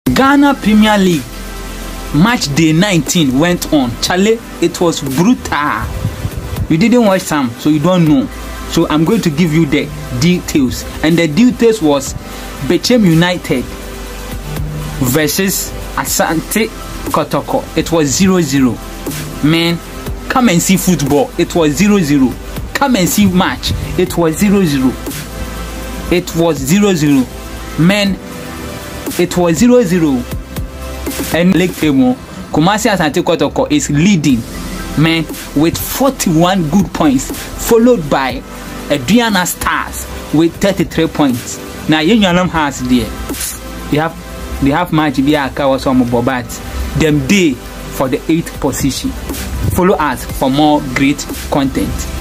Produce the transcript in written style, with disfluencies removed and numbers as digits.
Ghana Premier League match day 19 went on. Charlie, it was brutal. You didn't watch some, so you don't know. So I'm going to give you the details. And the details was Bechem United versus Asante Kotoko. It was 0-0. Man, come and see football. It was 0-0. Come and see match. It was 0-0. It was 0-0. Man, it was 0-0. And League table, Kumasi Asante Kotoko is leading, man, with 41 good points, followed by Adriana Stars with 33 points. Now Yenyanam has there. They have match be Akawa some Bobat. Them day for the 8th position. Follow us for more great content.